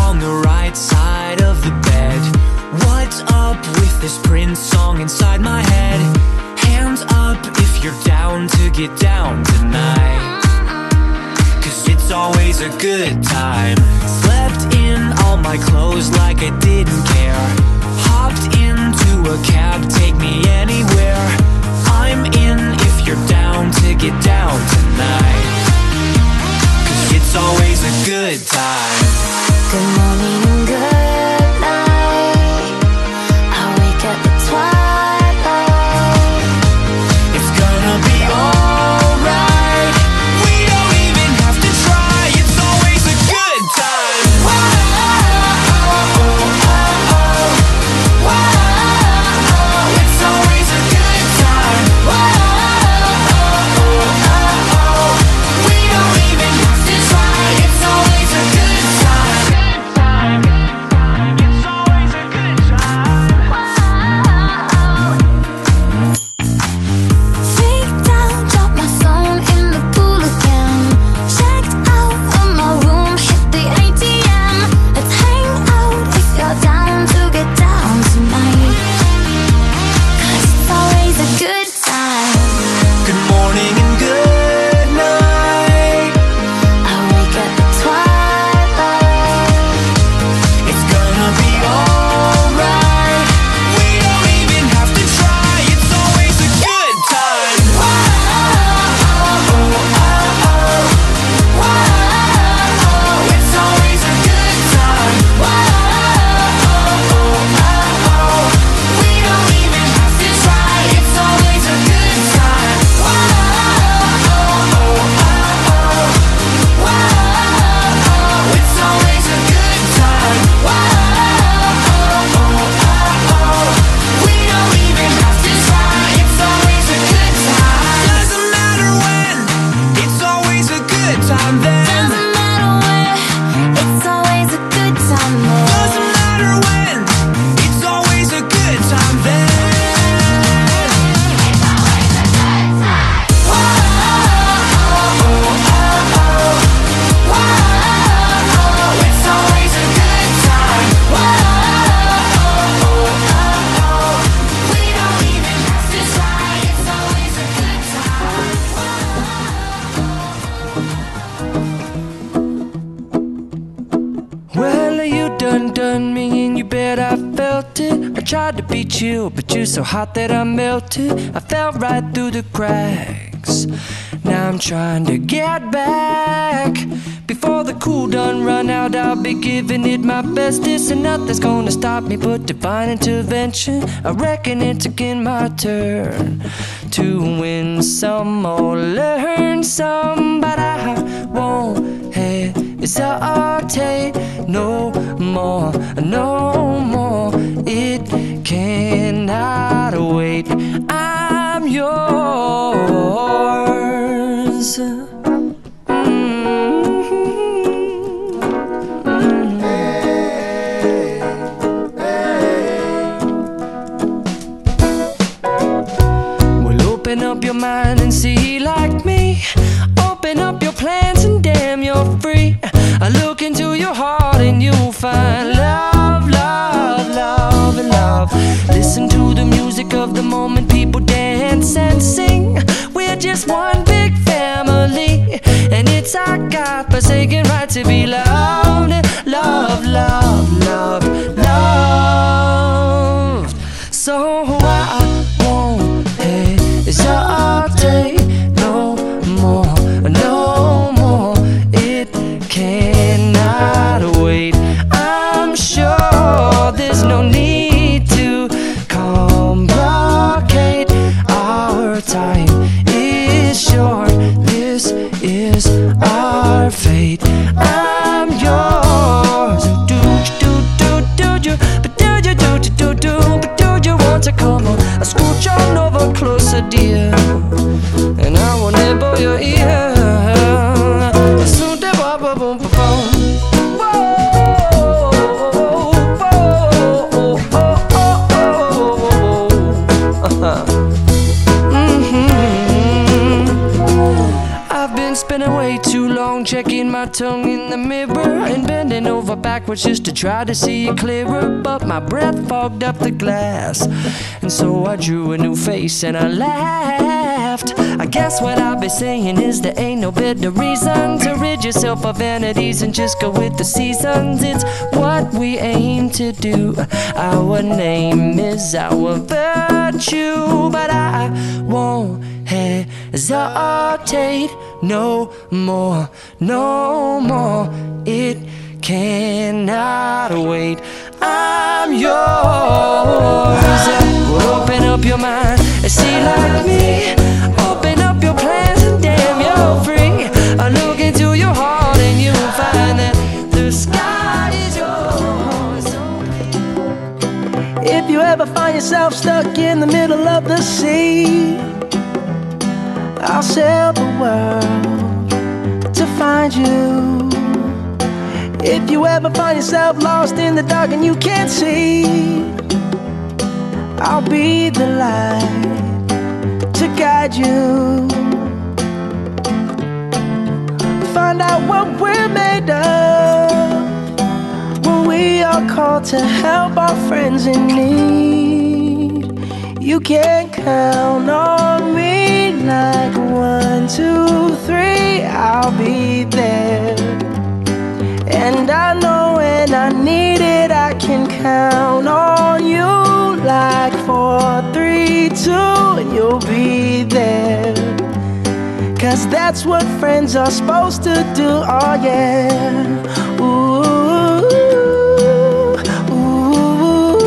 on the right side of the bed. What's up with this Prince song inside my head? Hands up if you're down to get down tonight, 'cause it's always a good time. Slept in all my clothes like I didn't care. Hopped into a cab, take me anywhere. I'm in if you're down to get down tonight, 'cause it's always a good time. Good morning and good night. I wake at the twilight. It's gonna be alright. We don't even have to try. It's always a good time. It's always a good time. We don't even have to try. It's always a good time. It's always a good time. Freaked out, dropped my phone in the pool again. Checked out of my room, hit the ATM. Let's hang out if you're down to get down tonight, 'cause it's always a good time. Good morning and good night. I wake at the twilight. It's gonna be alright. We don't even have to try. It's always a good time. It's always a good time. We don't even have to try. It's always a good time. It's always a good time. We don't even have to try. It's always a good time. Doesn't matter when. It's always a good time then. Doesn't matter where, it's always a good time there. Doesn't matter when. It's always a good time then. It's always a good time. We don't even have to try. It's always a good time. Well, you done me and you bet I felt it. I tried to beat you, but you're so hot that I melted. I fell right through the cracks. Now I'm trying to get back. Before the cool done run out, I'll be giving it my best. This and nothing's gonna stop me but divine intervention. I reckon it's again my turn to win some or learn some, but I won't hesitate no more, no more. It cannot wait. I'm yours. Well, open up your mind and see like me. Open up your plans and damn, you're free. I look into your heart and you'll find love, love, love, and love. Listen to the music of the moment, people dance and sing. We're just one big family, and it's our God-forsaken right to be loved, love, love, love, loved. So I won't hesitate no more, no more. It cannot wait. I'm sure there's no need to complicate. Our time is short. This is our fate. I'm yours. Do do do do do, but do you do do do do, but do you want to come on? I scooch on over closer, dear, and I will nibble your ear. Soon the boom boom boom boom. I've been spending way too long checking my tongue in the mirror and bending over backwards just to try to see it clearer. But my breath fogged up the glass, and so I drew a new face and I laughed. I guess what I'll be saying is there ain't no better reason to rid yourself of vanities and just go with the seasons. It's what we aim to do. Our name is our virtue, but I won't hesitate no more, no more. It cannot wait. I'm yours. Well, open up your mind and see like me. Open up your plans and damn, you're free. I look into your heart and you'll find that the sky is yours. If you ever find yourself stuck in the middle of the sea, I'll sail the world to find you. If you ever find yourself lost in the dark and you can't see, I'll be the light to guide you. Find out what we're made of when we are called to help our friends in need. You can count on me like 1, 2, 3, I'll be there. And I know when I need it, I can count on you like 4, 3, 2, and you'll be there. 'Cause that's what friends are supposed to do, oh yeah. Ooh, ooh,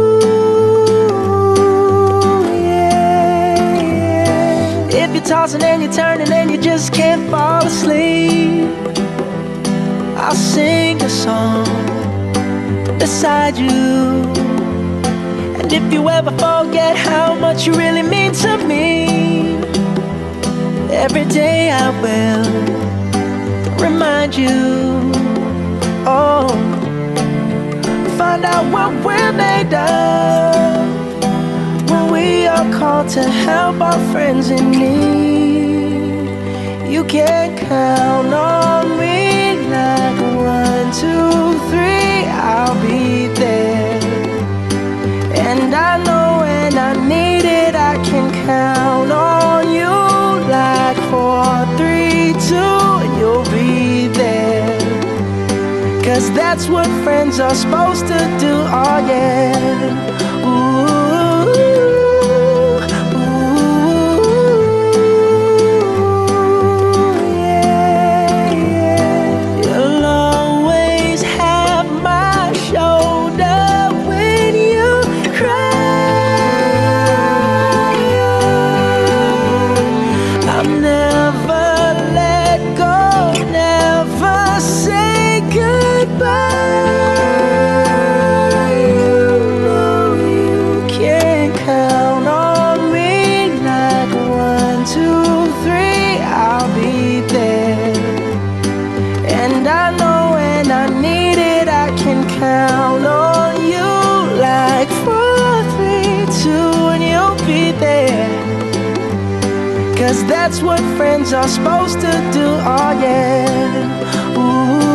yeah, yeah. If you're tossing and you're turning and you just can't fall asleep, I'll sing a song beside you. And if you ever forget how much you really mean to me, every day I will remind you. Oh, find out what we're made of when we are called to help our friends in need. You can count on me like 1, 2, 3, I'll be there. And I know when I need it, I can count on you like 4, 3, 2, and you'll be there. 'Cause that's what friends are supposed to do, oh yeah. Ooh. Count on you like 4, 3, 2, and you'll be there. 'Cause that's what friends are supposed to do, oh yeah. Ooh.